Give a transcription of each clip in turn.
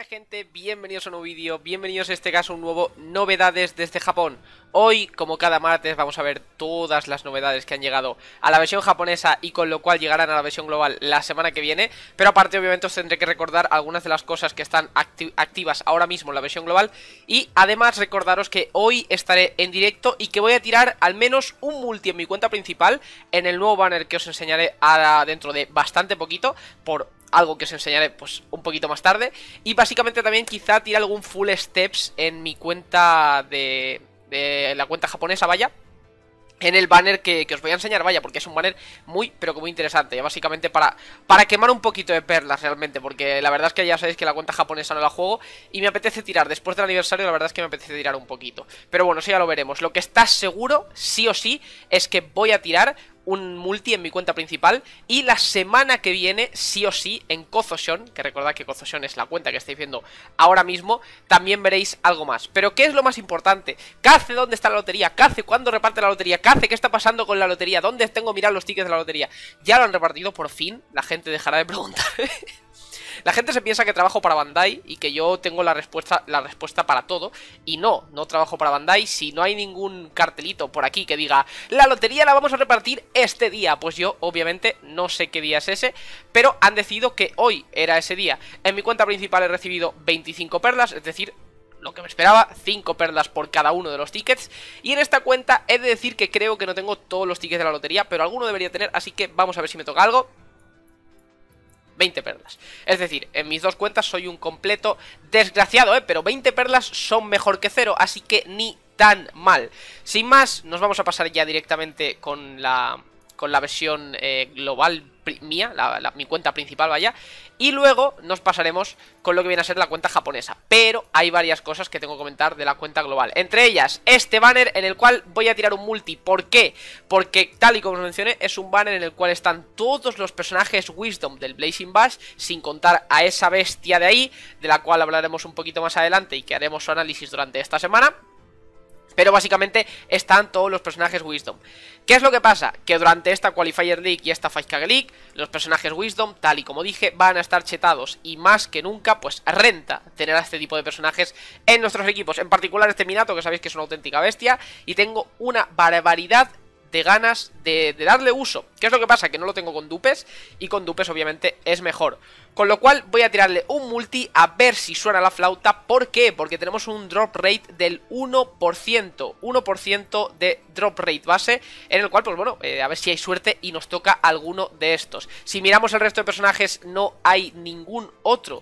gente, bienvenidos a un nuevo vídeo, bienvenidos en este caso a un nuevo novedades desde Japón. Hoy, como cada martes, vamos a ver todas las novedades que han llegado a la versión japonesa y con lo cual llegarán a la versión global la semana que viene. Pero aparte, obviamente, os tendré que recordar algunas de las cosas que están activas ahora mismo en la versión global. Y además recordaros que hoy estaré en directo y que voy a tirar al menos un multi en mi cuenta principal en el nuevo banner que os enseñaré dentro de bastante poquito, por algo que os enseñaré pues un poquito más tarde. Y básicamente también quizá tire algún full steps en mi cuenta de la cuenta japonesa, vaya, en el banner que os voy a enseñar, vaya, porque es un banner muy, pero que muy interesante, ya básicamente para quemar un poquito de perlas realmente, porque la verdad es que ya sabéis que la cuenta japonesa no la juego y me apetece tirar, después del aniversario la verdad es que me apetece tirar un poquito, pero bueno, eso ya lo veremos. Lo que está seguro, sí o sí, es que voy a tirar un multi en mi cuenta principal y la semana que viene, sí o sí, en Kozoshon, que recordad que Kozoshon es la cuenta que estáis viendo ahora mismo, también veréis algo más. Pero ¿qué es lo más importante? Kaze, ¿dónde está la lotería? Kaze, ¿cuándo reparte la lotería? Kaze, ¿qué está pasando con la lotería? ¿Dónde tengo mirar los tickets de la lotería? Ya lo han repartido, por fin, la gente dejará de preguntar. La gente se piensa que trabajo para Bandai y que yo tengo la respuesta para todo. Y no trabajo para Bandai. Si no hay ningún cartelito por aquí que diga la lotería la vamos a repartir este día, pues yo obviamente no sé qué día es ese, pero han decidido que hoy era ese día. En mi cuenta principal he recibido 25 perlas, es decir, lo que me esperaba, 5 perlas por cada uno de los tickets. Y en esta cuenta he de decir que creo que no tengo todos los tickets de la lotería, pero alguno debería tener, así que vamos a ver si me toca algo. 20 perlas. Es decir, en mis dos cuentas soy un completo desgraciado, pero 20 perlas son mejor que 0, así que ni tan mal. Sin más, nos vamos a pasar ya directamente con la versión global mía, mi cuenta principal, vaya. Y luego nos pasaremos con lo que viene a ser la cuenta japonesa. Pero hay varias cosas que tengo que comentar de la cuenta global. Entre ellas, este banner en el cual voy a tirar un multi. ¿Por qué? Porque, tal y como os mencioné, es un banner en el cual están todos los personajes Wisdom del Blazing Bash, sin contar a esa bestia de ahí, de la cual hablaremos un poquito más adelante y que haremos su análisis durante esta semana. Pero básicamente están todos los personajes Wisdom. ¿Qué es lo que pasa? Que durante esta Qualifier League y esta 5K League, los personajes Wisdom, tal y como dije, van a estar chetados. Y más que nunca, pues renta tener a este tipo de personajes en nuestros equipos. En particular este Minato, que sabéis que es una auténtica bestia. Y tengo una barbaridad de ganas de darle uso. ¿Qué es lo que pasa? Que no lo tengo con dupes y con dupes obviamente es mejor. Con lo cual voy a tirarle un multi a ver si suena la flauta. ¿Por qué? Porque tenemos un drop rate del 1%. 1% de drop rate base, en el cual, pues bueno, a ver si hay suerte y nos toca alguno de estos. Si miramos el resto de personajes, no hay ningún otro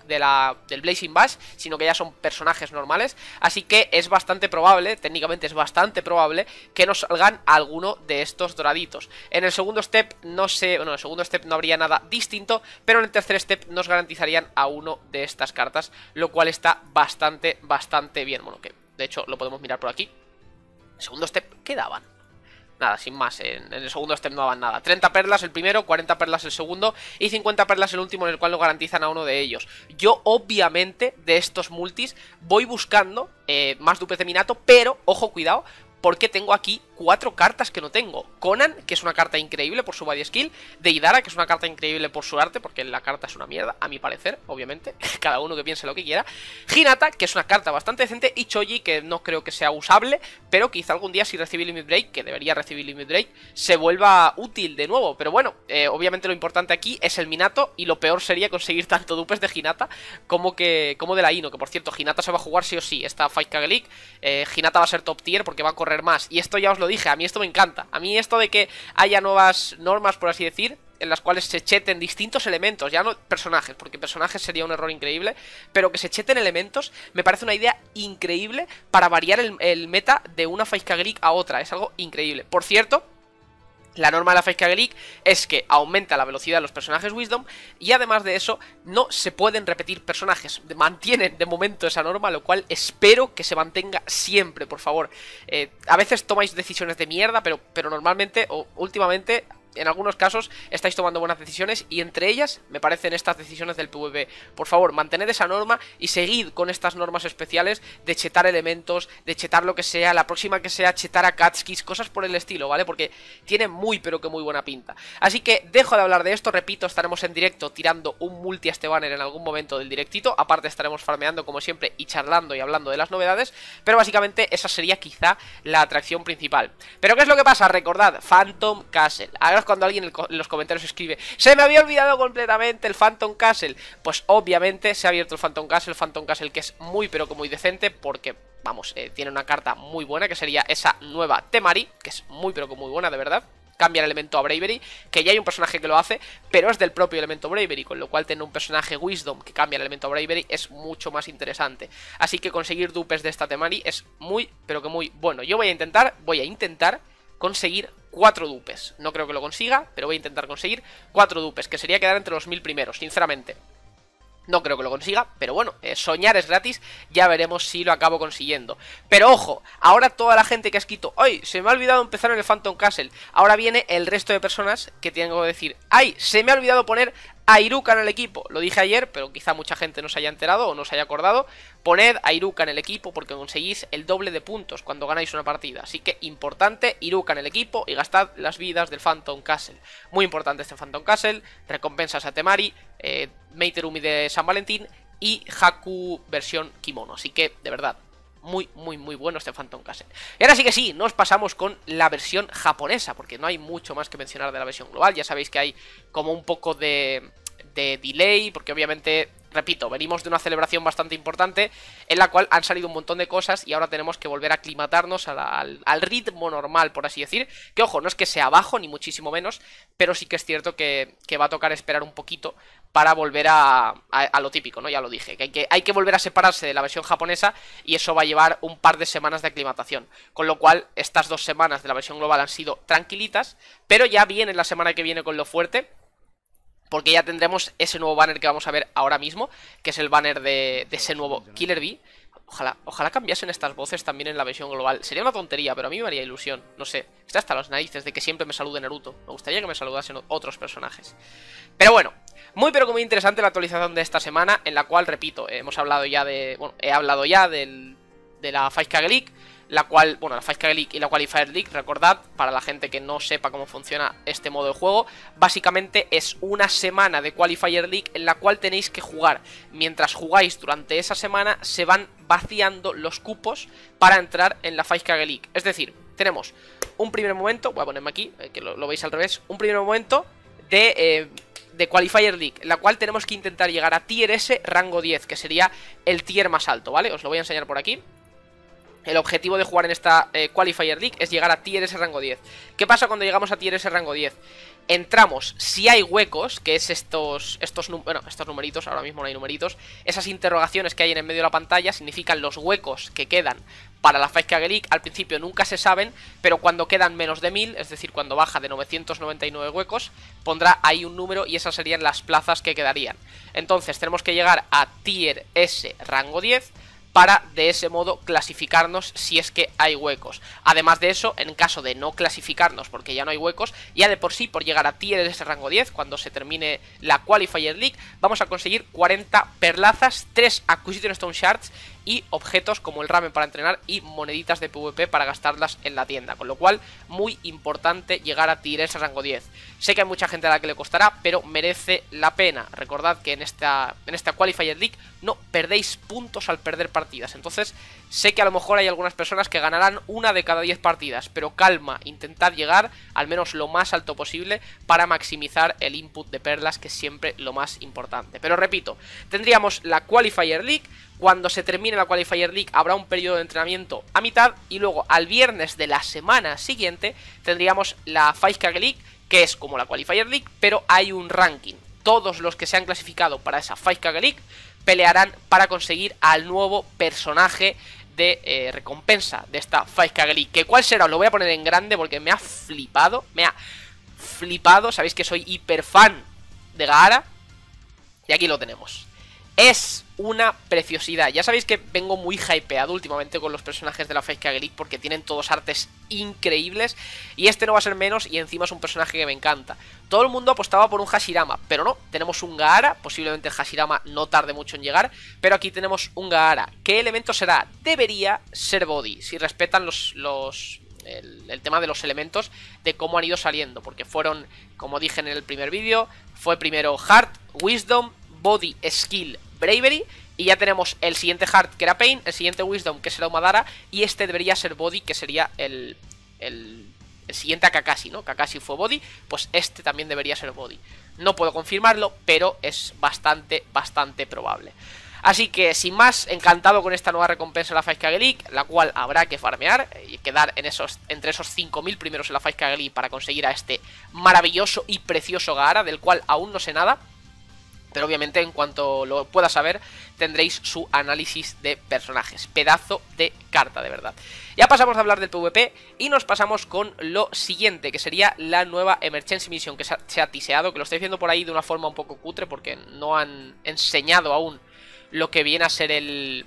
del Blazing Bash, sino que ya son personajes normales. Así que es bastante probable, técnicamente es bastante probable, que nos salgan alguno de estos doraditos. En el segundo step no sé, bueno, en el segundo step no habría nada distinto, pero en el tercer step nos garantizarían a uno de estas cartas, lo cual está bastante bien. Bueno, que de hecho lo podemos mirar por aquí. El segundo step, ¿qué daban? Nada, sin más, en el segundo step no daban nada. 30 perlas el primero, 40 perlas el segundo y 50 perlas el último, en el cual nos garantizan a uno de ellos. Yo obviamente de estos multis voy buscando más dupes de Minato, pero, ojo, cuidado, porque tengo aquí 4 cartas que no tengo. Conan, que es una carta increíble por su body skill. Deidara, que es una carta increíble por su arte, porque la carta es una mierda, a mi parecer, obviamente. Cada uno que piense lo que quiera. Hinata, que es una carta bastante decente. Y Choji, que no creo que sea usable, pero quizá algún día si recibe Limit Break, que debería recibir Limit Break, se vuelva útil de nuevo. Pero bueno, obviamente lo importante aquí es el Minato, y lo peor sería conseguir tanto dupes de Hinata como de la Ino, que por cierto, Hinata se va a jugar sí o sí esta 5K League. Hinata va a ser top tier porque va a correr más. Y esto ya os lo dije, a mí esto me encanta. A mí esto de que haya nuevas normas, por así decir, en las cuales se cheten distintos elementos, ya no personajes, porque personajes sería un error increíble, pero que se cheten elementos, me parece una idea increíble para variar el meta de una 5K League a otra. Es algo increíble. Por cierto, la norma de la 5K League es que aumenta la velocidad de los personajes Wisdom y además de eso no se pueden repetir personajes. Mantienen de momento esa norma, lo cual espero que se mantenga siempre, por favor. A veces tomáis decisiones de mierda, pero normalmente o últimamente en algunos casos estáis tomando buenas decisiones y entre ellas me parecen estas decisiones del PvP. Por favor, mantened esa norma y seguid con estas normas especiales de chetar elementos, de chetar lo que sea, la próxima que sea chetar a Katskis, cosas por el estilo, ¿vale? Porque tiene muy pero que muy buena pinta. Así que dejo de hablar de esto, repito, estaremos en directo tirando un multi a este banner en algún momento del directito, aparte estaremos farmeando como siempre y charlando y hablando de las novedades, pero básicamente esa sería quizá la atracción principal. Pero ¿qué es lo que pasa? Recordad, Phantom Castle. Ahora es cuando alguien en los comentarios escribe: se me había olvidado completamente el Phantom Castle. Pues obviamente se ha abierto el Phantom Castle que es muy pero que muy decente porque, vamos, tiene una carta muy buena que sería esa nueva Temari, que es muy pero que muy buena de verdad. Cambia el elemento a Bravery, que ya hay un personaje que lo hace, pero es del propio elemento Bravery, con lo cual tener un personaje Wisdom que cambia el elemento a Bravery es mucho más interesante. Así que conseguir dupes de esta Temari es muy, pero que muy bueno. Yo voy a intentar conseguir 4 dupes. No creo que lo consiga, pero voy a intentar conseguir 4 dupes, que sería quedar entre los 1000 primeros, sinceramente. No creo que lo consiga, pero bueno, soñar es gratis, ya veremos si lo acabo consiguiendo. Pero ojo, ahora toda la gente que ha escrito: ¡ay! Se me ha olvidado empezar en el Phantom Castle. Ahora viene el resto de personas que tienen que decir: ¡ay! Se me ha olvidado poner a Iruka en el equipo. Lo dije ayer, pero quizá mucha gente no se haya enterado o no se haya acordado. Poned a Iruka en el equipo porque conseguís el doble de puntos cuando ganáis una partida. Así que importante, Iruka en el equipo y gastad las vidas del Phantom Castle. Muy importante este Phantom Castle. Recompensas a Temari, Meiterumi de San Valentín y Haku versión kimono. Así que, de verdad, muy bueno este Phantom Castle. Y ahora sí que sí, nos pasamos con la versión japonesa, porque no hay mucho más que mencionar de la versión global. Ya sabéis que hay como un poco de delay, porque obviamente, repito, venimos de una celebración bastante importante en la cual han salido un montón de cosas y ahora tenemos que volver a aclimatarnos al ritmo normal, por así decir. Que ojo, no es que sea bajo, ni muchísimo menos, pero sí que es cierto que va a tocar esperar un poquito para volver a lo típico, ¿no? Ya lo dije, que hay que volver a separarse de la versión japonesa y eso va a llevar un par de semanas de aclimatación. Con lo cual, estas 2 semanas de la versión global han sido tranquilitas, pero ya viene la semana que viene con lo fuerte, porque ya tendremos ese nuevo banner que vamos a ver ahora mismo, que es el banner de ese nuevo Killer Bee. Ojalá cambiasen estas voces también en la versión global. Sería una tontería, pero a mí me haría ilusión. No sé, estoy hasta las narices de que siempre me salude Naruto. Me gustaría que me saludasen otros personajes. Pero bueno, muy pero muy interesante la actualización de esta semana, en la cual, repito, hemos hablado ya de... Bueno, he hablado ya de la 5K League, la cual, bueno, la 5K League y la Qualifier League, recordad, para la gente que no sepa cómo funciona este modo de juego, básicamente es una semana de Qualifier League en la cual tenéis que jugar. Mientras jugáis durante esa semana, se van vaciando los cupos para entrar en la 5K League. Es decir, tenemos un primer momento, voy a ponerme aquí, que lo veis al revés, un primer momento de Qualifier League, en la cual tenemos que intentar llegar a Tier S rango 10, que sería el tier más alto, ¿vale? Os lo voy a enseñar por aquí. El objetivo de jugar en esta Qualifier League es llegar a Tier S rango 10. ¿Qué pasa cuando llegamos a Tier S rango 10? Entramos, si hay huecos, que es estos numeritos, ahora mismo no hay numeritos, esas interrogaciones que hay en el medio de la pantalla significan los huecos que quedan para la 5K League. Al principio nunca se saben, pero cuando quedan menos de 1000, es decir, cuando baja de 999 huecos, pondrá ahí un número y esas serían las plazas que quedarían. Entonces tenemos que llegar a Tier S rango 10 para de ese modo clasificarnos si es que hay huecos. Además de eso, en caso de no clasificarnos porque ya no hay huecos, ya de por sí, por llegar a Tier S rango 10, cuando se termine la Qualifier League, vamos a conseguir 40 perlazas, 3 Acquisition Stone Shards y objetos como el ramen para entrenar y moneditas de PvP para gastarlas en la tienda. Con lo cual, muy importante llegar a Tier S rango 10. Sé que hay mucha gente a la que le costará, pero merece la pena. Recordad que en esta Qualifier League no perdéis puntos al perder partidas. Entonces, sé que a lo mejor hay algunas personas que ganarán una de cada 10 partidas, pero calma, intentad llegar al menos lo más alto posible para maximizar el input de perlas, que es siempre lo más importante. Pero repito, tendríamos la Qualifier League. Cuando se termine la Qualifier League habrá un periodo de entrenamiento a mitad y luego al viernes de la semana siguiente tendríamos la 5K League, que es como la Qualifier League, pero hay un ranking. Todos los que se han clasificado para esa 5K League pelearán para conseguir al nuevo personaje de recompensa de esta 5K League. ¿Que cuál será? Os lo voy a poner en grande porque me ha flipado. Sabéis que soy hiper fan de Gaara. Y aquí lo tenemos. Es una preciosidad. Ya sabéis que vengo muy hypeado últimamente con los personajes de la Faith Kage League porque tienen todos artes increíbles y este no va a ser menos y encima es un personaje que me encanta. Todo el mundo apostaba por un Hashirama, pero no, tenemos un Gaara, posiblemente el Hashirama no tarde mucho en llegar, pero aquí tenemos un Gaara. ¿Qué elemento será? Debería ser Body, si respetan el tema de los elementos, de cómo han ido saliendo, porque fueron, como dije en el primer vídeo, fue primero Heart, Wisdom, Body, Skill, Bravery, y ya tenemos el siguiente Heart, que era Pain, el siguiente Wisdom, que será Umadara, y este debería ser Body, que sería el siguiente a Kakashi, ¿no? Kakashi fue Body, pues este también debería ser Body. No puedo confirmarlo, pero es bastante probable. Así que, sin más, encantado con esta nueva recompensa de la Faith Kage League, la cual habrá que farmear y quedar entre esos 5000 primeros en la Faith Kage League para conseguir a este maravilloso y precioso Gaara, del cual aún no sé nada. Pero obviamente en cuanto lo pueda saber tendréis su análisis de personajes. Pedazo de carta, de verdad. Ya pasamos de hablar del PvP y nos pasamos con lo siguiente, que sería la nueva Emergency Mission que se ha tiseado, que lo estáis viendo por ahí de una forma un poco cutre porque no han enseñado aún lo que viene a ser el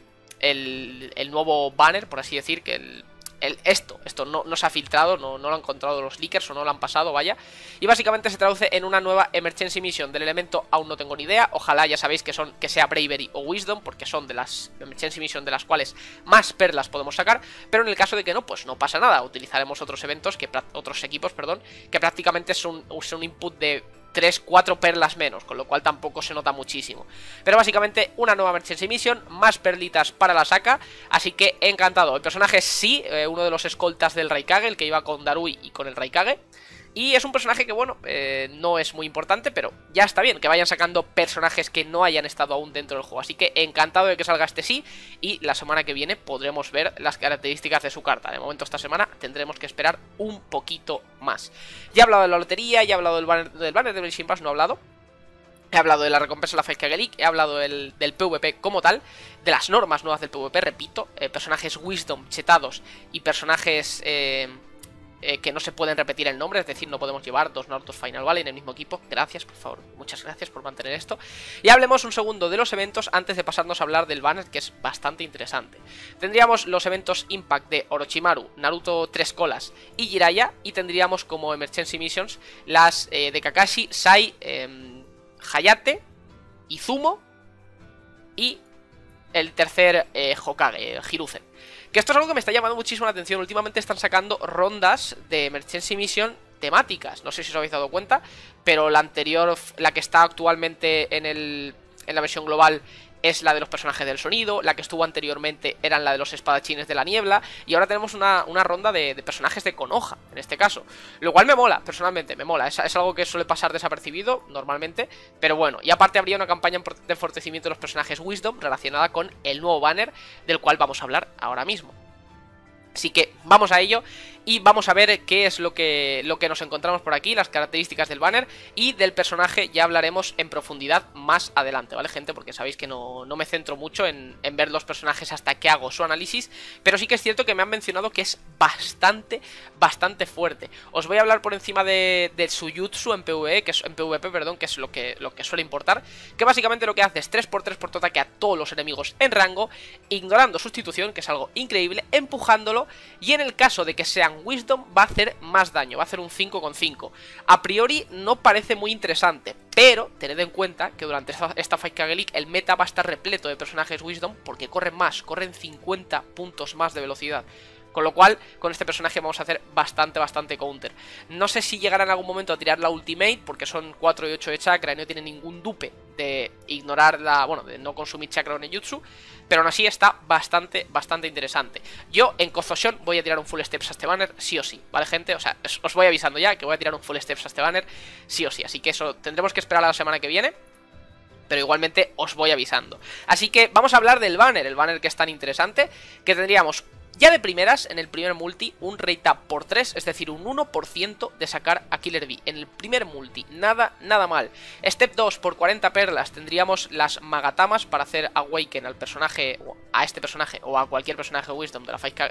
nuevo banner, por así decir, que esto no se ha filtrado, no lo han encontrado los leakers o no lo han pasado, vaya. Y básicamente se traduce en una nueva Emergency Mission. Del elemento aún no tengo ni idea, ojalá ya sabéis que sea Bravery o Wisdom, porque son de las Emergency Mission de las cuales más perlas podemos sacar. Pero en el caso de que no, pues no pasa nada, utilizaremos otros equipos, que prácticamente son un input de 3-4 perlas menos, con lo cual tampoco se nota muchísimo. Pero básicamente una nueva Emergency Mission, más perlitas para la saca, así que encantado. El personaje sí, uno de los escoltas del Raikage, el que iba con Darui y con el Raikage. Y es un personaje que, bueno, no es muy importante, pero ya está bien que vayan sacando personajes que no hayan estado aún dentro del juego. Así que encantado de que salga este sí, y la semana que viene podremos ver las características de su carta. De momento esta semana tendremos que esperar un poquito más. Ya he hablado de la lotería, ya he hablado del banner de Blazing Pass, no he hablado. He hablado de la recompensa de la Faith Kage League, he hablado del PvP como tal, de las normas nuevas del PvP, repito, personajes Wisdom chetados y personajes que no se pueden repetir el nombre, es decir, no podemos llevar dos Narutos Final Valley en el mismo equipo. Gracias, por favor, muchas gracias por mantener esto. Y hablemos un segundo de los eventos antes de pasarnos a hablar del banner, que es bastante interesante. Tendríamos los eventos Impact de Orochimaru, Naruto 3 Colas y Jiraiya, y tendríamos como Emergency Missions las de Kakashi, Sai, Hayate, Izumo y el tercer Hokage, Hiruzen. Que esto es algo que me está llamando muchísimo la atención. Últimamente están sacando rondas de Emergency Mission temáticas. No sé si os habéis dado cuenta, pero la anterior, la que está actualmente en la versión global, es la de los personajes del sonido. La que estuvo anteriormente eran la de los espadachines de la niebla. Y ahora tenemos una ronda de personajes de Konoha, en este caso. Lo cual me mola, personalmente, me mola. Es algo que suele pasar desapercibido, normalmente. Pero bueno, y aparte habría una campaña de enfortalecimiento de los personajes Wisdom relacionada con el nuevo banner, del cual vamos a hablar ahora mismo. Así que vamos a ello y vamos a ver qué es lo que nos encontramos por aquí, las características del banner, y del personaje ya hablaremos en profundidad más adelante, ¿vale, gente? Porque sabéis que no me centro mucho en ver los personajes hasta que hago su análisis, pero sí que es cierto que me han mencionado que es bastante fuerte. Os voy a hablar por encima de su jutsu en PvP, que es lo que suele importar, que básicamente lo que hace es 3x3 por tu ataque a todos los enemigos en rango, ignorando sustitución, que es algo increíble, empujándolo, y en el caso de que sean Wisdom va a hacer más daño, va a hacer un 5,5. A priori no parece muy interesante, pero tened en cuenta que durante esta Faith Kage League el meta va a estar repleto de personajes Wisdom porque corren más, corren 50 puntos más de velocidad. Con lo cual, con este personaje vamos a hacer bastante counter. No sé si llegará en algún momento a tirar la ultimate, porque son 4 y 8 de chakra y no tiene ningún dupe de ignorar de no consumir chakra o nejutsu, pero aún así está bastante interesante. Yo en Kozoshon voy a tirar un full steps a este banner, sí o sí, ¿vale, gente? O sea, os voy avisando ya que voy a tirar un full steps a este banner, sí o sí. Así que eso tendremos que esperar a la semana que viene, pero igualmente os voy avisando. Así que vamos a hablar del banner, el banner que es tan interesante, que tendríamos Ya de primeras, en el primer multi, un rate up por 3, es decir, un 1% de sacar a Killer Bee. En el primer multi, nada mal. Step 2, por 40 perlas, tendríamos las Magatamas para hacer Awaken al personaje, a este personaje o a cualquier personaje Wisdom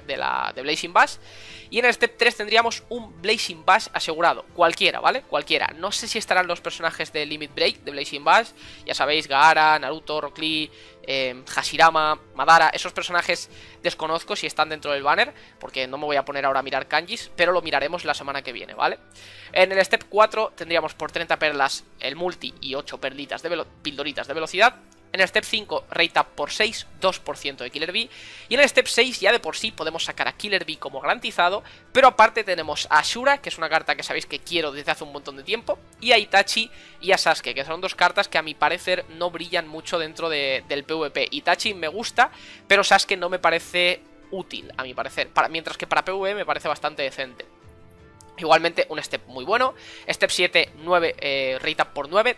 de Blazing Bash. Y en el Step 3 tendríamos un Blazing Bash asegurado, cualquiera, ¿vale? Cualquiera. No sé si estarán los personajes de Limit Break de Blazing Bash, ya sabéis, Gaara, Naruto, Rock Lee, Hashirama, Madara, esos personajes desconozco si están dentro del banner, porque no me voy a poner ahora a mirar kanjis, pero lo miraremos la semana que viene, ¿vale? En el Step 4 tendríamos por 30 perlas el multi y 8 perlitas de pildoritas de velocidad. En el Step 5, rate up por 6, 2% de Killer Bee. Y en el Step 6 ya de por sí podemos sacar a Killer Bee como garantizado. Pero aparte tenemos a Ashura, que es una carta que sabéis que quiero desde hace un montón de tiempo. Y a Itachi y a Sasuke, que son dos cartas que a mi parecer no brillan mucho dentro del PvP. Itachi me gusta, pero Sasuke no me parece útil, a mi parecer. Mientras que para PvE me parece bastante decente. Igualmente un step muy bueno. Step 7, 9, rate up por 9,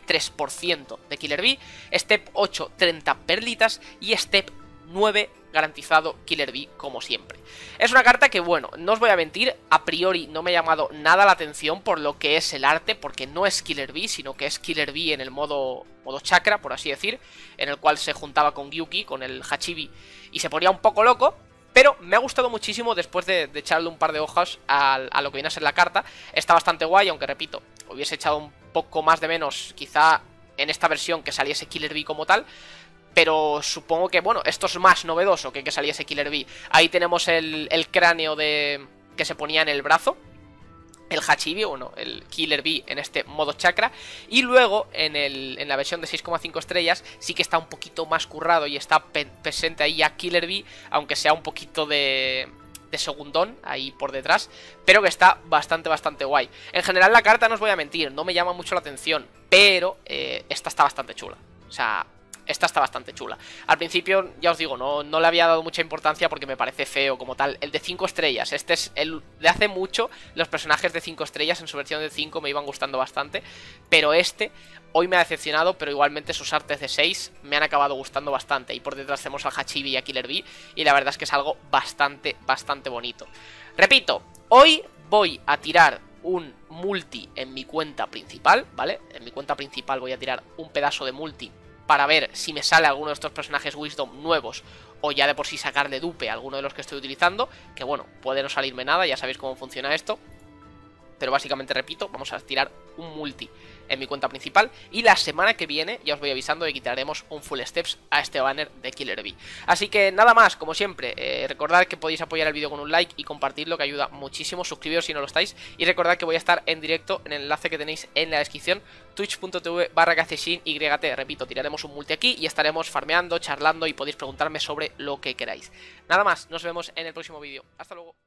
3% de Killer Bee. Step 8, 30 perlitas. Y Step 9, garantizado Killer Bee como siempre. Es una carta que, bueno, no os voy a mentir, a priori no me ha llamado nada la atención por lo que es el arte, porque no es Killer Bee, sino que es Killer Bee en el modo chakra, por así decir, en el cual se juntaba con Gyuki, con el Hachibi, y se ponía un poco loco. Pero me ha gustado muchísimo después de echarle un par de hojas a lo que viene a ser la carta. Está bastante guay, aunque repito, hubiese echado un poco más de menos quizá en esta versión que saliese Killer Bee como tal. Pero supongo que, bueno, esto es más novedoso que saliese Killer Bee. Ahí tenemos el cráneo que se ponía en el brazo, el Hachibi, bueno, el Killer Bee en este modo chakra. Y luego en la versión de 6,5 estrellas sí que está un poquito más currado y está presente ahí a Killer Bee, aunque sea un poquito de segundón ahí por detrás, pero que está bastante guay. En general la carta, no os voy a mentir, no me llama mucho la atención, pero esta está bastante chula. O sea, esta está bastante chula. Al principio, ya os digo, no le había dado mucha importancia porque me parece feo como tal. El de 5 estrellas, este es el de hace mucho. Los personajes de 5 estrellas en su versión de 5 me iban gustando bastante, pero este hoy me ha decepcionado, pero igualmente sus artes de 6 me han acabado gustando bastante. Y por detrás tenemos al Hachibi y a Killer Bee, y la verdad es que es algo bastante bonito. Repito, hoy voy a tirar un multi en mi cuenta principal, ¿vale? En mi cuenta principal voy a tirar un pedazo de multi para ver si me sale alguno de estos personajes Wisdom nuevos, o ya de por sí sacarle dupe a alguno de los que estoy utilizando, que bueno, puede no salirme nada, ya sabéis cómo funciona esto. Pero básicamente, repito, vamos a tirar un multi en mi cuenta principal. Y la semana que viene, ya os voy avisando, de quitaremos un full steps a este banner de Killer Bee. Así que nada más, como siempre, recordad que podéis apoyar el vídeo con un like y compartirlo, que ayuda muchísimo. Suscribiros si no lo estáis. Y recordad que voy a estar en directo en el enlace que tenéis en la descripción, twitch.tv/YT. Repito, tiraremos un multi aquí y estaremos farmeando, charlando, y podéis preguntarme sobre lo que queráis. Nada más, nos vemos en el próximo vídeo. Hasta luego.